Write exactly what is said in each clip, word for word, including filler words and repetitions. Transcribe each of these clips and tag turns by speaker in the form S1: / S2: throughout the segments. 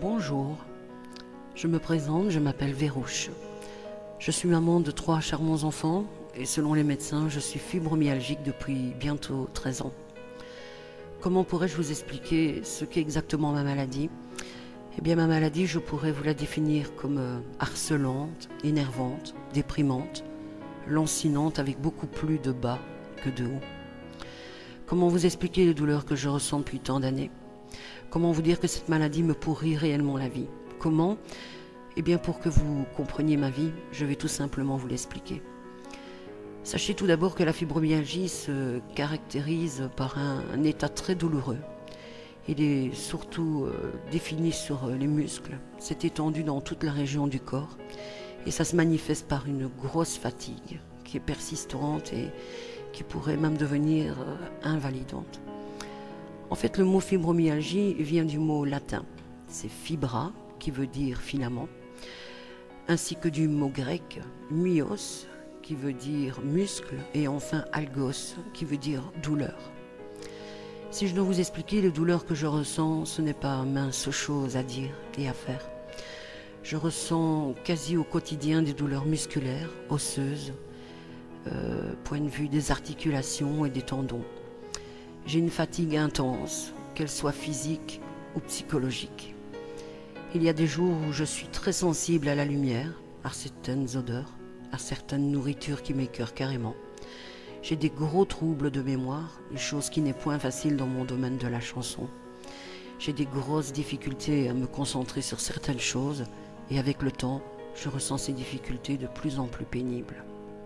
S1: Bonjour, je me présente, je m'appelle Vérouche. Je suis maman de trois charmants enfants et selon les médecins, je suis fibromyalgique depuis bientôt treize ans. Comment pourrais-je vous expliquer ce qu'est exactement ma maladie? Eh bien, ma maladie, je pourrais vous la définir comme euh, harcelante, énervante, déprimante, lancinante avec beaucoup plus de bas que de haut. Comment vous expliquer les douleurs que je ressens depuis tant d'années? Comment vous dire que cette maladie me pourrit réellement la vie? Comment? Eh bien, pour que vous compreniez ma vie, je vais tout simplement vous l'expliquer. Sachez tout d'abord que la fibromyalgie se caractérise par un, un état très douloureux. Il est surtout euh, défini sur euh, les muscles. C'est étendu dans toute la région du corps et ça se manifeste par une grosse fatigue qui est persistante et qui pourrait même devenir euh, invalidante. En fait, le mot fibromyalgie vient du mot latin. C'est fibra, qui veut dire filament, ainsi que du mot grec myos, qui veut dire muscle, et enfin algos, qui veut dire douleur. Si je dois vous expliquer les douleurs que je ressens, ce n'est pas mince chose à dire et à faire. Je ressens quasi au quotidien des douleurs musculaires, osseuses, euh, point de vue des articulations et des tendons. J'ai une fatigue intense, qu'elle soit physique ou psychologique. Il y a des jours où je suis très sensible à la lumière, à certaines odeurs, à certaines nourritures qui m'écœurent carrément. J'ai des gros troubles de mémoire, une chose qui n'est point facile dans mon domaine de la chanson. J'ai des grosses difficultés à me concentrer sur certaines choses et avec le temps, je ressens ces difficultés de plus en plus pénibles.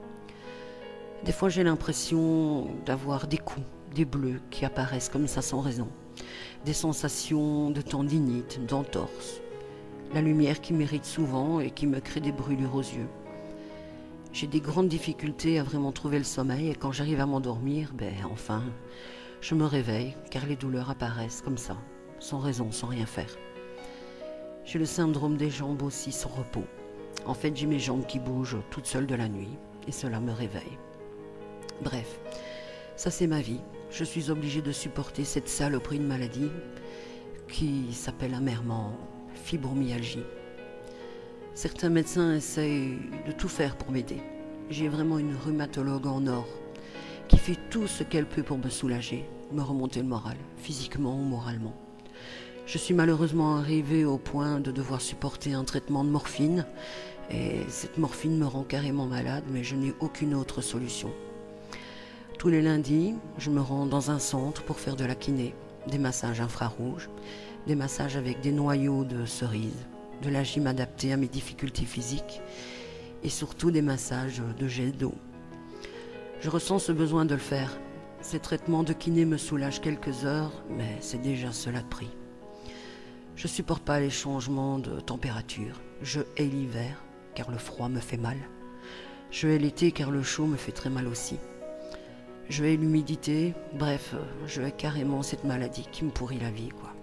S1: Des fois, j'ai l'impression d'avoir des coups, des bleus qui apparaissent comme ça sans raison, des sensations de tendinite, d'entorse, la lumière qui m'irrite souvent et qui me crée des brûlures aux yeux. J'ai des grandes difficultés à vraiment trouver le sommeil et quand j'arrive à m'endormir, ben enfin, je me réveille car les douleurs apparaissent comme ça, sans raison, sans rien faire. J'ai le syndrome des jambes aussi sans repos. En fait, j'ai mes jambes qui bougent toutes seules de la nuit et cela me réveille. Bref, ça c'est ma vie. Je suis obligée de supporter cette saloperie de maladie qui s'appelle amèrement fibromyalgie. Certains médecins essayent de tout faire pour m'aider. J'ai vraiment une rhumatologue en or qui fait tout ce qu'elle peut pour me soulager, me remonter le moral, physiquement ou moralement. Je suis malheureusement arrivée au point de devoir supporter un traitement de morphine et cette morphine me rend carrément malade, mais je n'ai aucune autre solution. Tous les lundis, je me rends dans un centre pour faire de la kiné, des massages infrarouges, des massages avec des noyaux de cerises, de la gym adaptée à mes difficultés physiques et surtout des massages de gel d'eau. Je ressens ce besoin de le faire. Ces traitements de kiné me soulagent quelques heures, mais c'est déjà cela de prix. Je supporte pas les changements de température. Je hais l'hiver car le froid me fait mal. Je hais l'été car le chaud me fait très mal aussi. Je hais l'humidité, bref, je hais carrément cette maladie qui me pourrit la vie, quoi.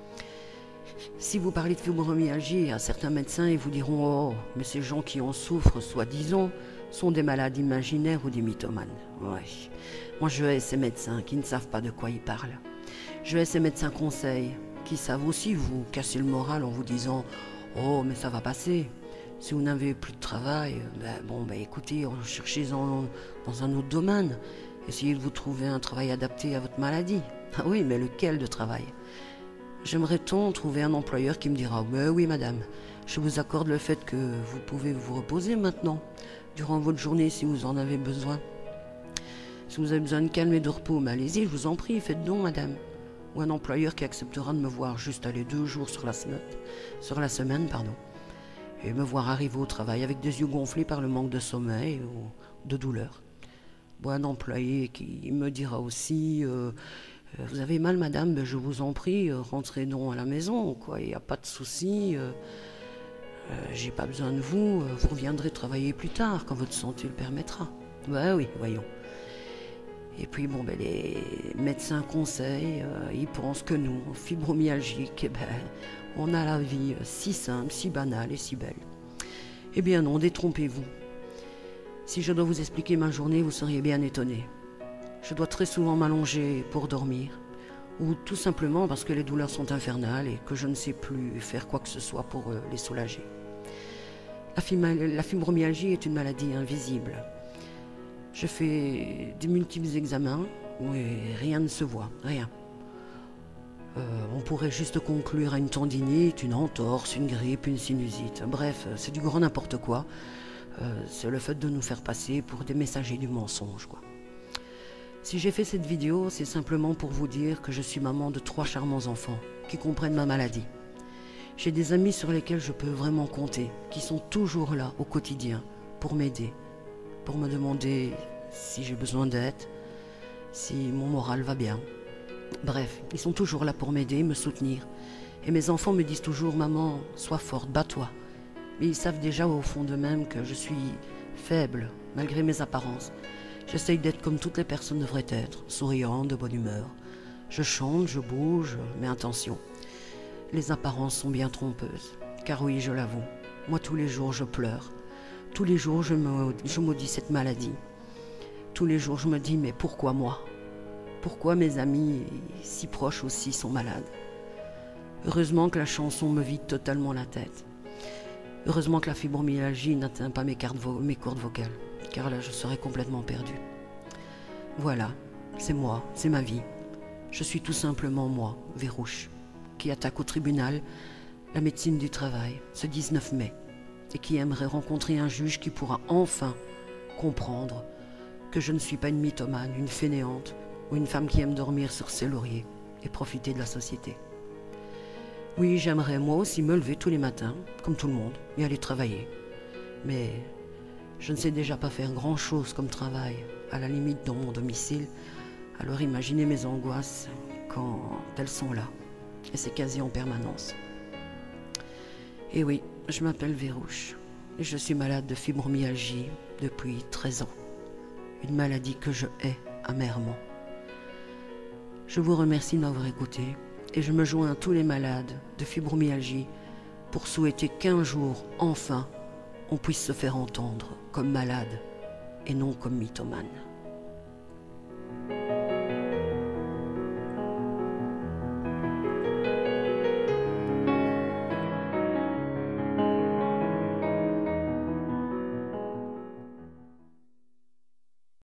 S1: Si vous parlez de fibromyalgie à certains médecins, ils vous diront « Oh, mais ces gens qui en souffrent, soi-disant, sont des malades imaginaires ou des mythomanes. » Ouais. Moi, je hais ces médecins qui ne savent pas de quoi ils parlent. Je hais ces médecins conseils qui savent aussi vous casser le moral en vous disant « Oh, mais ça va passer. Si vous n'avez plus de travail, ben, bon, ben, écoutez, cherchez-en dans un autre domaine. Essayez de vous trouver un travail adapté à votre maladie. » Ah oui, mais lequel de travail? J'aimerais tant trouver un employeur qui me dira « Oui, madame, je vous accorde le fait que vous pouvez vous reposer maintenant, durant votre journée si vous en avez besoin. Si vous avez besoin de calme et de repos, mais allez-y, je vous en prie, faites donc, madame. » Ou un employeur qui acceptera de me voir juste aller deux jours sur la semaine, sur la semaine, pardon, et me voir arriver au travail avec des yeux gonflés par le manque de sommeil ou de douleur. Ou un employé qui me dira aussi euh, « Vous avez mal, madame, ben, je vous en prie, rentrez donc à la maison, quoi, il n'y a pas de souci, euh, euh, j'ai pas besoin de vous, vous reviendrez travailler plus tard, quand votre santé le permettra. » Ben oui, voyons. Et puis, bon, ben, les médecins conseillent, euh, ils pensent que nous, fibromyalgiques, eh ben, on a la vie si simple, si banale et si belle. Eh bien non, détrompez-vous. Si je dois vous expliquer ma journée, vous seriez bien étonnés. Je dois très souvent m'allonger pour dormir, ou tout simplement parce que les douleurs sont infernales et que je ne sais plus faire quoi que ce soit pour euh, les soulager. La, fima- la fibromyalgie est une maladie invisible. Je fais de multiples examens, mais rien ne se voit, rien. Euh, on pourrait juste conclure à une tendinite, une entorse, une grippe, une sinusite. Bref, c'est du grand n'importe quoi. Euh, c'est le fait de nous faire passer pour des messagers du mensonge, quoi. Si j'ai fait cette vidéo, c'est simplement pour vous dire que je suis maman de trois charmants enfants qui comprennent ma maladie. J'ai des amis sur lesquels je peux vraiment compter, qui sont toujours là au quotidien pour m'aider, pour me demander si j'ai besoin d'aide, si mon moral va bien. Bref, ils sont toujours là pour m'aider, me soutenir. Et mes enfants me disent toujours « Maman, sois forte, bats-toi ». Mais ils savent déjà au fond d'eux-mêmes que je suis faible, malgré mes apparences. J'essaye d'être comme toutes les personnes devraient être, souriante, de bonne humeur. Je chante, je bouge, mais attention. Les apparences sont bien trompeuses. Car oui, je l'avoue, moi tous les jours je pleure. Tous les jours je, me, je maudis cette maladie. Tous les jours je me dis « Mais pourquoi moi ? Pourquoi mes amis si proches aussi sont malades ?» Heureusement que la chanson me vide totalement la tête. Heureusement que la fibromyalgie n'atteint pas mes, vo mes cordes vocales, car là je serais complètement perdue. Voilà, c'est moi, c'est ma vie. Je suis tout simplement moi, Vérouche, qui attaque au tribunal la médecine du travail ce dix-neuf mai et qui aimerait rencontrer un juge qui pourra enfin comprendre que je ne suis pas une mythomane, une fainéante ou une femme qui aime dormir sur ses lauriers et profiter de la société. Oui, j'aimerais moi aussi me lever tous les matins, comme tout le monde, et aller travailler. Mais je ne sais déjà pas faire grand-chose comme travail, à la limite dans mon domicile, alors imaginez mes angoisses quand elles sont là. Et c'est quasi en permanence. Et oui, je m'appelle Vérouche, et je suis malade de fibromyalgie depuis treize ans. Une maladie que je hais amèrement. Je vous remercie de m'avoir écouté et je me joins à tous les malades de fibromyalgie pour souhaiter qu'un jour, enfin, on puisse se faire entendre comme malade et non comme mythomane.